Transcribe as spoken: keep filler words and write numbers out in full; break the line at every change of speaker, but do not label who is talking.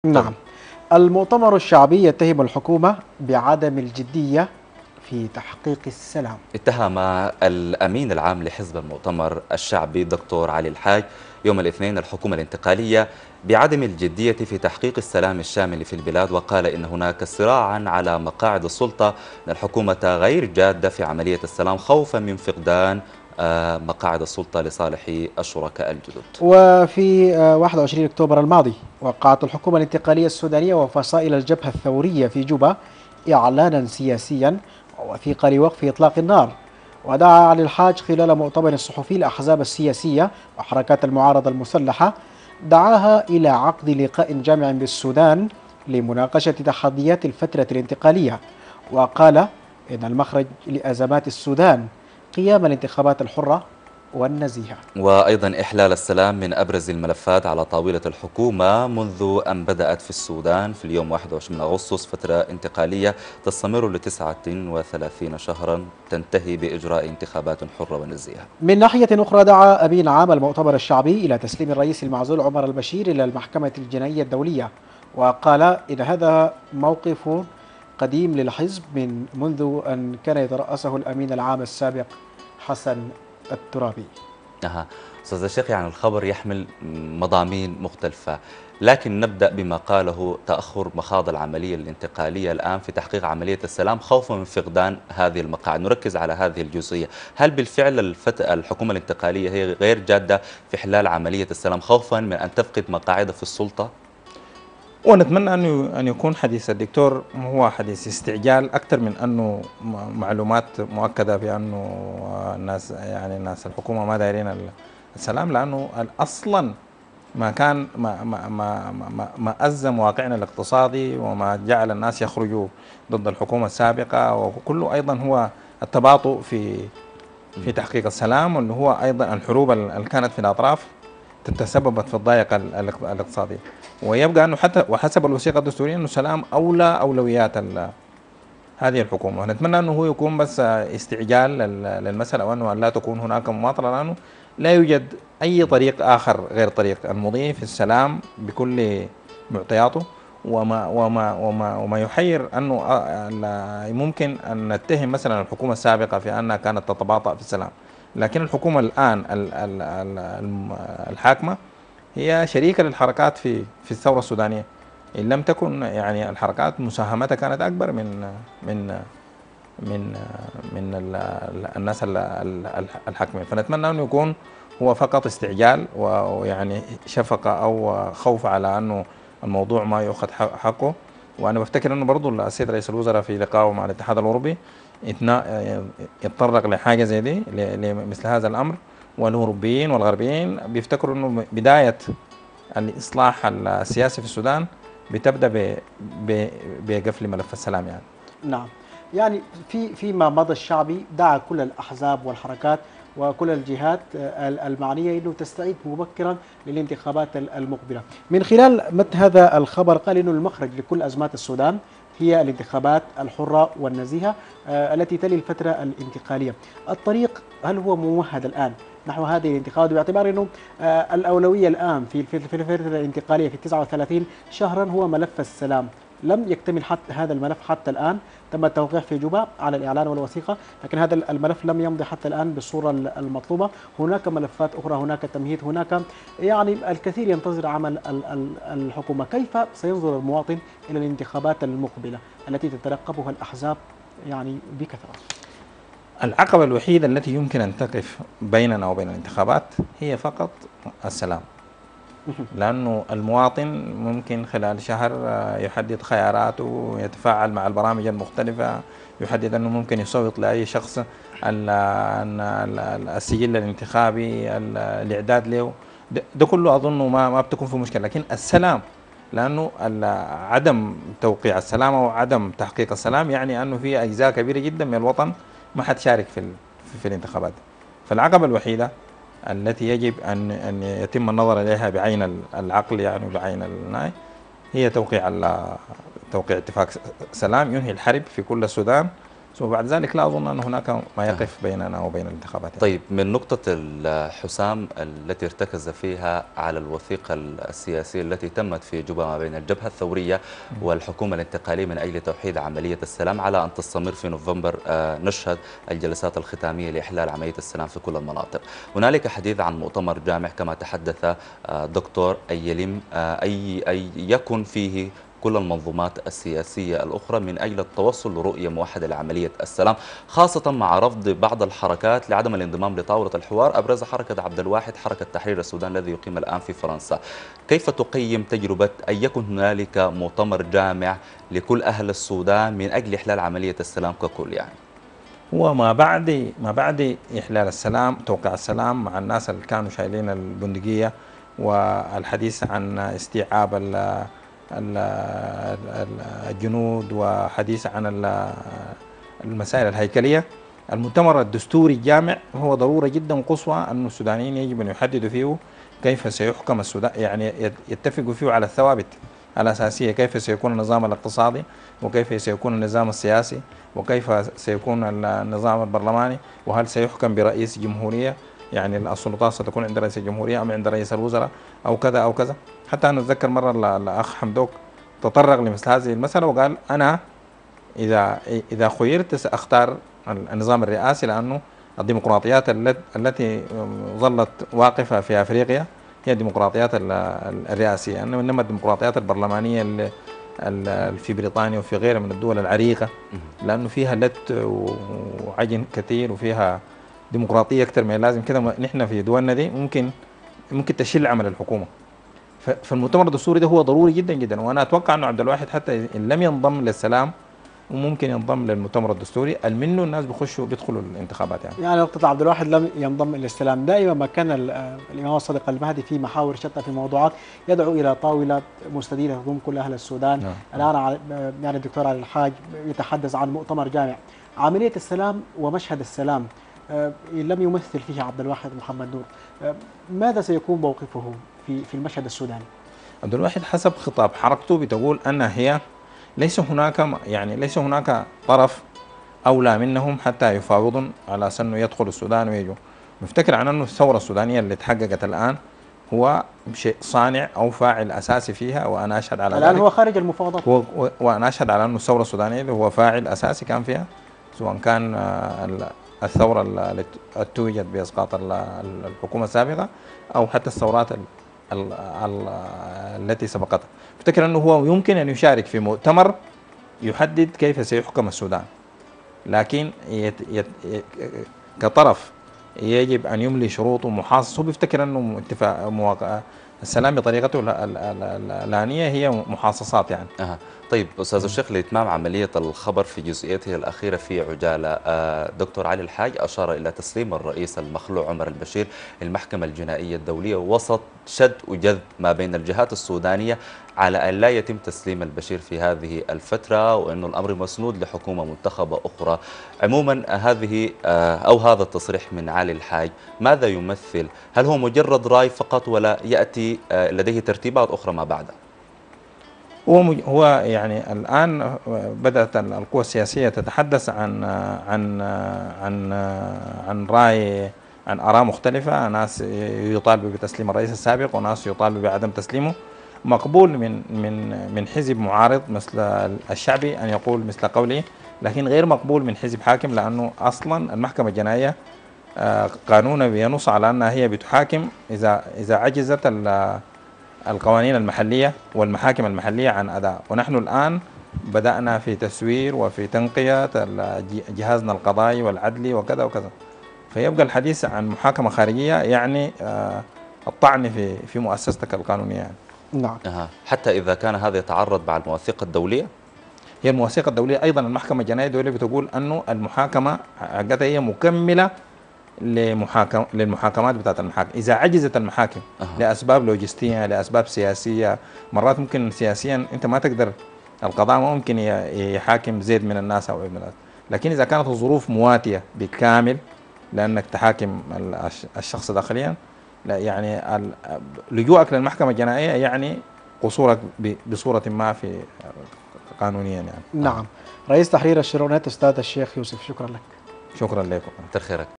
نعم. المؤتمر الشعبي يتهم الحكومة بعدم الجدية في تحقيق السلام.
اتهم الأمين العام لحزب المؤتمر الشعبي دكتور علي الحاج يوم الاثنين الحكومة الانتقالية بعدم الجدية في تحقيق السلام الشامل في البلاد، وقال إن هناك صراعا على مقاعد السلطة، أن الحكومة غير جادة في عملية السلام خوفا من فقدان آه، مقاعد السلطة لصالح الشركاء الجدد.
وفي آه، واحد وعشرين أكتوبر الماضي وقعت الحكومة الانتقالية السودانية وفصائل الجبهة الثورية في جوبا إعلانا سياسيا ووثيقة لوقف إطلاق النار. ودعا علي الحاج خلال مؤتمر صحفي الأحزاب السياسية وحركات المعارضة المسلحة، دعاها إلى عقد لقاء جامع بالسودان لمناقشة تحديات الفترة الانتقالية، وقال إن المخرج لأزمات السودان قيام الانتخابات الحرة والنزيهة.
وأيضا إحلال السلام من أبرز الملفات على طاولة الحكومة منذ أن بدأت في السودان في اليوم واحد وعشرين أغسطس فترة انتقالية تستمر لتسعة وثلاثين شهرا تنتهي بإجراء انتخابات حرة ونزيهة.
من ناحية أخرى، دعا أمين عام المؤتمر الشعبي إلى تسليم الرئيس المعزول عمر البشير إلى المحكمة الجنائية الدولية، وقال إن هذا موقف قديم للحزب من منذ أن كان يترأسه الأمين العام السابق حسن الترابي.
أها أستاذ الشيخ، يعني الخبر يحمل مضامين مختلفة، لكن نبدأ بما قاله تأخر مخاض العملية الانتقالية الآن في تحقيق عملية السلام خوفا من فقدان هذه المقاعد. نركز على هذه الجزئية، هل بالفعل الفت... الحكومة الانتقالية هي غير جادة في إحلال عملية السلام خوفا من أن تفقد مقاعدها في السلطة؟
ونتمنى انه ان يكون حديث الدكتور هو حديث استعجال اكثر من انه م- معلومات مؤكده بانه الناس، يعني الناس الحكومه ما دايرين ال- السلام، لانه ال- اصلا ما كان ما ما ما ما, ما أزم واقعنا الاقتصادي وما جعل الناس يخرجوا ضد الحكومه السابقه، وكله ايضا هو التباطؤ في في تحقيق السلام، واللي هو ايضا الحروب اللي كانت في الاطراف تسببت في الضيقه ال- الاق- الاقتصاديه. ويبقى انه حتى وحسب الوثيقه الدستوريه انه السلام اولى اولويات ال- هذه الحكومه، ونتمنى انه هو يكون بس استعجال لل- للمساله، وانه لا تكون هناك مماطله، لانه لا يوجد اي طريق اخر غير طريق المضي في السلام بكل معطياته. وما وما وما وما يحير انه آه، ال- ممكن ان نتهم مثلا الحكومه السابقه في انها كانت تتباطأ في السلام، لكن الحكومه الان ال- ال- ال- الم- الحاكمه هي شريكة للحركات في في الثورة السودانية، إن لم تكن يعني الحركات مساهمتها كانت أكبر من من من من ال- ال- الناس ال- ال- الحاكمين. فنتمنى أنه يكون هو فقط استعجال ويعني شفقة أو خوف على أنه الموضوع ما يؤخذ حق- حقه. وأنا بفتكر أنه برضو السيد رئيس الوزراء في لقائه مع الاتحاد الأوروبي اتنا- يتطرق لحاجة زي دي، ل- لمثل هذا الأمر، والأوروبيين والغربيين بيفتكروا أنه بداية الإصلاح السياسي في السودان بتبدأ ب- ب- بقفل ملف السلام يعني.
نعم، يعني في فيما مضى الشعبي دعا كل الأحزاب والحركات وكل الجهات آه، المعنية أنه تستعيد مبكرا للانتخابات المقبلة. من خلال متن هذا الخبر قال أنه المخرج لكل أزمات السودان هي الانتخابات الحرة والنزيهة آه، التي تلي الفترة الانتقالية. الطريق هل هو ممهد الآن نحو هذه الانتخابات، باعتبار أنه آه، الأولوية الآن في في في الفترة الانتقالية في تسعة وثلاثين شهرا هو ملف السلام؟ لم يكتمل حتى هذا الملف حتى الآن، تم التوقيع في جوبا على الإعلان والوثيقة، لكن هذا الملف لم يمضي حتى الآن بالصورة المطلوبة. هناك ملفات أخرى، هناك تمهيد، هناك يعني الكثير ينتظر عمل ال- ال- الحكومة. كيف سينظر المواطن إلى الانتخابات المقبلة التي تترقبها الأحزاب يعني بكثرة؟
العقبة الوحيدة التي يمكن أن تقف بيننا وبين الانتخابات هي فقط السلام، لأنه المواطن ممكن خلال شهر آه، يحدد خياراته، يتفاعل مع البرامج المختلفة، يحدد أنه ممكن يصوت لأي شخص، ال- ال- ال- السجل الانتخابي، ال- الإعداد له، ده ده كله أظنه ما ما بتكون في مشكلة. لكن السلام، لأنه ال- عدم توقيع السلام أو عدم تحقيق السلام يعني أنه في أجزاء كبيرة جدا من الوطن ما حتشارك في ال- في في الانتخابات. فالعقبة الوحيدة التي يجب أن أن يتم النظر إليها بعين ال- العقل يعني بعين الناي هي توقيع ال- توقيع اتفاق س- سلام ينهي الحرب في كل السودان، ثم بعد ذلك لا أظن أن هناك ما يقف بيننا وبين الانتخابات.
طيب، من نقطة الحسام التي ارتكز فيها على الوثيقة السياسية التي تمت في جوبا ما بين الجبهة الثورية والحكومة الانتقالية من أجل توحيد عملية السلام على أن تستمر في نوفمبر، نشهد الجلسات الختامية لإحلال عملية السلام في كل المناطق. هنالك حديث عن مؤتمر جامع كما تحدث دكتور أي يلم أي, أي يكن فيه كل المنظومات السياسية الأخرى من أجل التوصل لرؤية موحدة لعملية السلام، خاصة مع رفض بعض الحركات لعدم الانضمام لطاولة الحوار، أبرز حركة عبد الواحد حركة تحرير السودان الذي يقيم الآن في فرنسا. كيف تقيم تجربة أن يكون هنالك مؤتمر جامع لكل أهل السودان من أجل إحلال عملية السلام ككل؟ يعني
هو ما بعد ما بعد إحلال السلام، توقيع السلام مع الناس اللي كانوا شايلين البندقية والحديث عن استيعاب الجنود وحديث عن المسائل الهيكلية، المؤتمر الدستوري الجامع هو ضرورة جدا وقصوى أن السودانيين يجب أن يحددوا فيه كيف سيحكم السودان، يعني يتفقوا فيه على الثوابت الأساسية، كيف سيكون النظام الاقتصادي وكيف سيكون النظام السياسي وكيف سيكون النظام البرلماني، وهل سيحكم برئيس جمهورية، يعني السلطات ستكون عند رئيس الجمهورية أم عند رئيس الوزراء أو كذا أو كذا. حتى أنا أتذكر مرة الأخ حمدوك تطرق لمثل هذه المسألة وقال أنا إذا إذا خيرت سأختار النظام الرئاسي، لأنه الديمقراطيات التي ظلت واقفة في أفريقيا هي الديمقراطيات الرئاسية، إنما الديمقراطيات البرلمانية في بريطانيا وفي غيرها من الدول العريقة لأنه فيها لت وعجن كثير وفيها ديمقراطية أكثر من اللازم كده، نحن في دولنا دي ممكن ممكن تشيل عمل الحكومة. فالمؤتمر الدستوري ده هو ضروري جدا جدا، وأنا أتوقع أنه عبد الواحد حتى إن لم ينضم للسلام وممكن ينضم للمؤتمر الدستوري منه الناس بيخشوا بيدخلوا الانتخابات. يعني
يعني نقطة عبد الواحد لم ينضم إلى السلام، دائما ما كان الإمام الصادق المهدي في محاور شتى في موضوعات يدعو إلى طاولة مستديرة تضم كل أهل السودان. نعم. الآن يعني الدكتور علي الحاج يتحدث عن مؤتمر جامع. عملية السلام ومشهد السلام إن لم يمثل فيه عبد الواحد محمد نور، ماذا سيكون موقفه في في المشهد السوداني؟
عبد الواحد حسب خطاب حركته بتقول أن هي ليس هناك يعني ليس هناك طرف أولى منهم حتى يفاوضوا على أنه يدخل السودان ويجوا. مفتكر عن أنه الثورة السودانية اللي تحققت الآن هو شيء صانع أو فاعل أساسي فيها، وأنا أشهد على
الآن ذلك. هو خارج المفاوضات،
وأنا أشهد على أنه الثورة السودانية هو فاعل أساسي كان فيها، سواء كان الثورة التي توجد بإسقاط الحكومة السابقة أو حتى الثورات التي سبقتها. افتكر أنه هو يمكن أن يشارك في مؤتمر يحدد كيف سيحكم السودان، لكن يت يت كطرف يجب أن يملي شروط ومحاصص. هو بيفتكر أنه اتفاق السلام بطريقته الآنية هي محاصصات يعني.
أه. طيب أستاذ الشيخ، لإتمام عملية الخبر في جزئيته الأخيرة في عجالة، دكتور علي الحاج أشار إلى تسليم الرئيس المخلوع عمر البشير المحكمة الجنائية الدولية وسط شد وجذب ما بين الجهات السودانية على أن لا يتم تسليم البشير في هذه الفترة، وأنه الأمر مسنود لحكومة منتخبة أخرى. عموما هذه أو هذا التصريح من علي الحاج ماذا يمثل؟ هل هو مجرد رأي فقط ولا يأتي لديه ترتيبات أخرى ما بعده؟
هو هو يعني الآن بدأت القوى السياسية تتحدث عن عن عن عن رأي عن آراء مختلفة، ناس يطالبوا بتسليم الرئيس السابق وناس يطالبوا بعدم تسليمه. مقبول من من من حزب معارض مثل الشعبي أن يقول مثل قوله، لكن غير مقبول من حزب حاكم، لأنه أصلا المحكمة الجنائية قانونها بينص على أنها هي بتحاكم إذا إذا عجزت القوانين المحلية والمحاكم المحلية عن أداء. ونحن الآن بدأنا في تسوير وفي تنقية جهازنا القضائي والعدلي وكذا وكذا، فيبقى الحديث عن محاكمة خارجية يعني الطعن في في مؤسستك القانونية يعني.
نعم.
أه. حتى إذا كان هذا يتعرض مع المواثيق الدولية؟
هي المواثيق الدولية أيضا المحكمة الجنائية الدولية بتقول أنه المحاكمة حقتها هي مكملة لمحاكم للمحاكمات بتاعت المحاكم. إذا عجزت المحاكم أه. لأسباب لوجستية، لأسباب سياسية، مرات ممكن سياسيا أنت ما تقدر، القضاء ما ممكن يحاكم زيد من الناس أو ابن الناس، لكن إذا كانت الظروف مواتية بالكامل لأنك تحاكم الشخص داخليا، لا يعني لجوءك للمحكمة الجنائية يعني قصورك بصورة ما في قانونيا يعني.
نعم. رئيس تحرير الشرونات أستاذ الشيخ يوسف، شكرا لك.
شكرا لكم.
كتر خيرك.